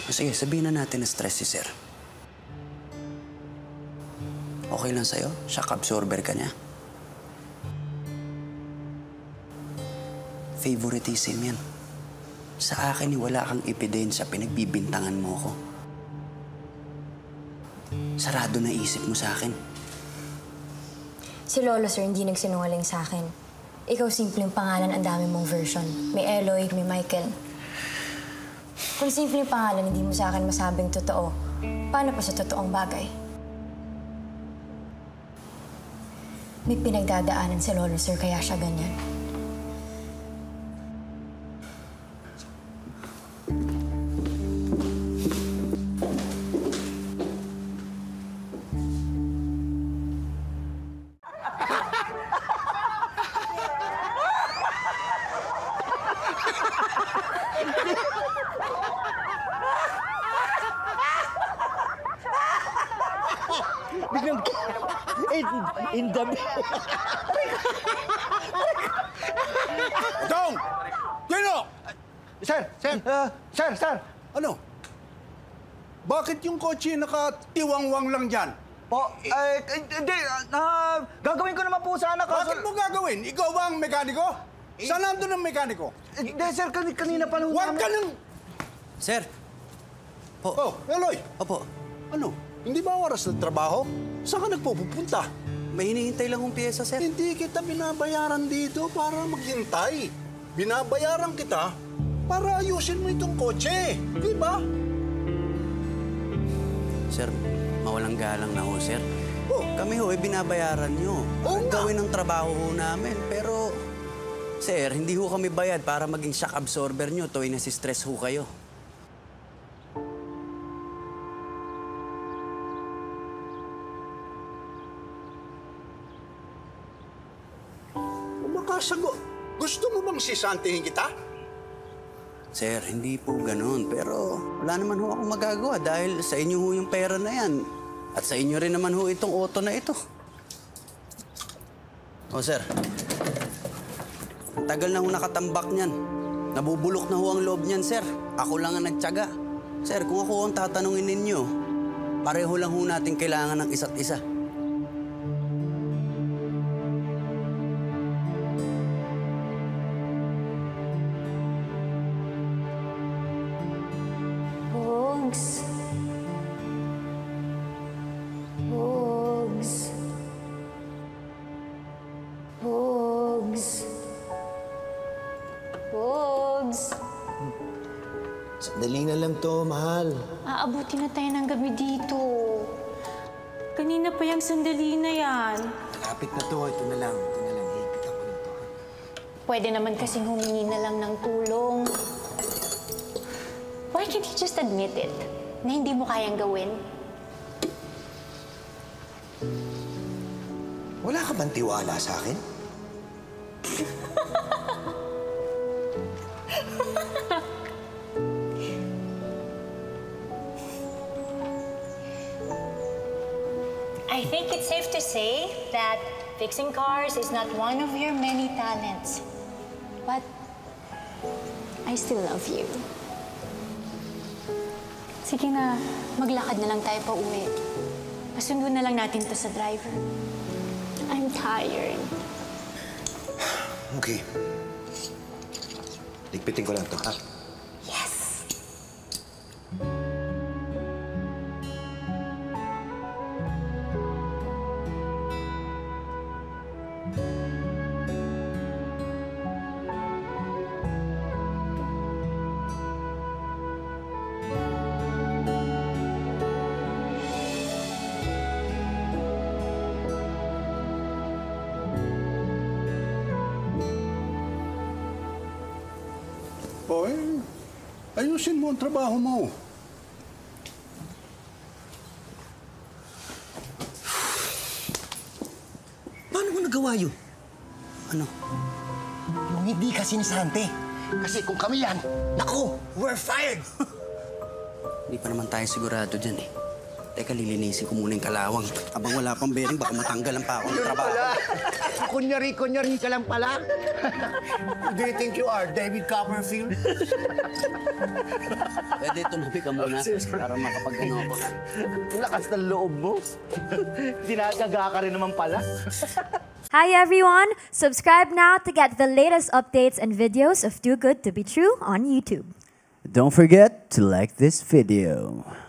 Sige, sabihin na natin na stress si sir. Okay lang sa'yo? Shock absorber ka niya? Favoritism yan. Sa akin, wala kang ebidensya, pinagbibintangan mo ko. Sarado na isip mo sa akin. Si Lolo, sir, hindi nagsinungaling sa akin. Ikaw simpleng pangalan, ang dami mong version. May Eloy, may Michael. Kung simpleng pangalan, hindi mo sa akin masabing totoo, paano pa sa totoong bagay? May pinagdadaanan si Lolo, sir, kaya siya ganyan. Biglang... In the... Dong! Sino? Sir! Sir! Ano? Bakit yung kotse nakatiwangwang lang dyan? Po, hindi. Gagawin ko naman po sana kaso... Bakit mo gagawin? Ikaw ba ang mekaniko? Saan nandun ang mekaniko? Hindi, sir. Kanina pa lang Huwag ka nang... Sir! Po. Oh, Eloy! Opo. Ano? Hindi ba oras ng trabaho? Saan ka nagpupunta? May hinihintay lang kong piyesa, sir. Hindi kita binabayaran dito para maghintay. Binabayaran kita para ayusin mo itong kotse. Di ba? Sir, mawalang galang na ho, sir. Oh. Kami ho, binabayaran nyo. Oo nga. Gawin ang trabaho ho namin. Pero, sir, hindi ho kami bayad para maging shock absorber nyo tuwing nasi-stress ho kayo. Umakasago. Gusto mo bang sisantihin kita? Sir, hindi po ganun. Pero wala naman ho akong magagawa dahil sa inyo ho yung pera na yan. At sa inyo rin naman ho itong auto na ito. O, sir. Ang tagal na ho nakatambak niyan. Nabubulok na ho ang loob niyan, sir. Ako lang ang nagtiyaga. Sir, kung ako ang tatanungin ninyo, pareho lang ho natin kailangan ng isa't isa. Bogs. Bogs. Bogs. Bogs. Sandali na lang to, mahal. Aabuti na tayo ng gabi dito. Kanina pa yung sandali na yan. Malapit na to. Ito na lang. Higpit ako nito. Pwede naman kasing humingi na lang ng tulong. Why can't you just admit it? Na hindi mo kayang gawin? Wala ka bang tiwala sa akin? I think it's safe to say that fixing cars is not one of your many talents. But I still love you. Sige na, maglakad na lang tayo pa uwi. Pasundo na lang natin to sa driver. I'm tired. Okay. Ligpitin ko lang to, ha? Yes! Boy, ayusin mo ang trabaho mo. Paano mo nagawa yun? Ano? Yung hindi ka sinisante. Kasi kung kami yan, naku, we're fired! Hindi pa naman tayo sigurado dyan eh. Teka, lilinisin ko muna yung kalawang. Abang wala pang bearing, baka matanggalan pa ako ng trabaho. Kunyari ka lang pala. Do you think you are David Copperfield? Pwede tumabi ka muna para makapag-ano ako. Lakas ng loob mo. Dinagaga ka rin naman pala. Hi everyone! Subscribe now to get the latest updates and videos of Too Good to Be True on YouTube. Don't forget to like this video.